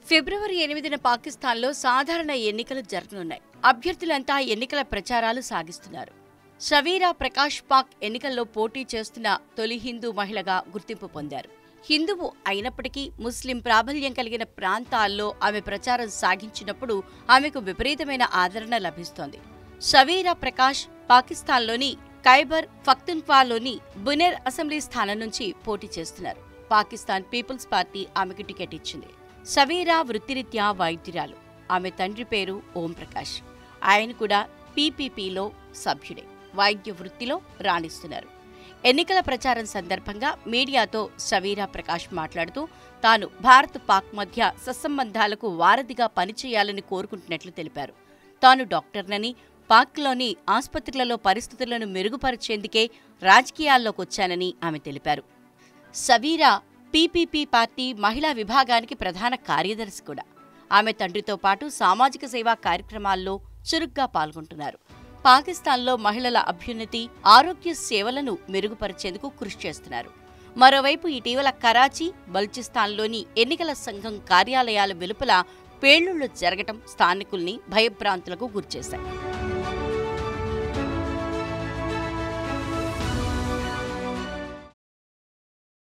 ఫిబ్రవరి 8న పాకిస్తాన్లో సాధారణ ఎన్నికలు జరగనున్నాయి. అభ్యర్థులంతా ఎన్నికల ప్రచారాలు సాగిస్తున్నారు. షవీరా ప్రకాష్ పాక్ ఎన్నికల్లో పోటీ చేస్తున్న తొలి హిందూ మహిళగా గుర్తింపు పొందారు. హిందువు అయినప్పటికీ ముస్లిం ప్రాబల్యం కలిగిన ప్రాంతాల్లో ఆమె ప్రచారం సాగించినప్పుడు ఆమెకు విపరీతమైన ఆదరణ లభిస్తోంది. షవీరా ప్రకాష్ పాకిస్తాన్లోని ఖైబర్ పఖ్తూన్ఖ్వాలోని బునెర్ అసెంబ్లీ స్థానం నుంచి పోటీ చేస్తున్నారు. పాకిస్తాన్ పీపుల్స్ పార్టీ ఆమెకు టికెట్ ఇచ్చింది. షవీరా వృత్తిరీత్యా వైద్యురాలు. ఆమె తండ్రి పేరు ఓం ప్రకాష్. ఆయన కూడా పీపీపీలో సభ్యుడే. వైద్య వృత్తిలో రాణిస్తున్నారు. ఎన్నికల ప్రచారం సందర్భంగా మీడియాతో షవీరా ప్రకాష్ మాట్లాడుతూ తాను భారత్ పాక్ మధ్య సత్సంబంధాలకు వారధిగా పనిచేయాలని కోరుకుంటున్నట్లు తెలిపారు. తాను డాక్టర్నని, పాక్లోని ఆసుపత్రులలో పరిస్థితులను మెరుగుపరిచేందుకే రాజకీయాల్లోకి వచ్చానని ఆమె తెలిపారు. షవీరా పీపీపీ పార్టీ మహిళా విభాగానికి ప్రధాన కార్యదర్శి కూడా. ఆమె తండ్రితో పాటు సామాజిక సేవా కార్యక్రమాల్లో చురుగ్గా పాల్గొంటున్నారు. పాకిస్తాన్లో మహిళల అభ్యున్నతి, ఆరోగ్య సేవలను మెరుగుపరిచేందుకు కృషి చేస్తున్నారు. మరోవైపు ఇటీవల కరాచీ, బల్చిస్తాన్లోని ఎన్నికల సంఘం కార్యాలయాల వెలుపల పేలుళ్లు జరగటం స్థానికుల్ని భయభ్రాంతులకు గురిచేశాయి.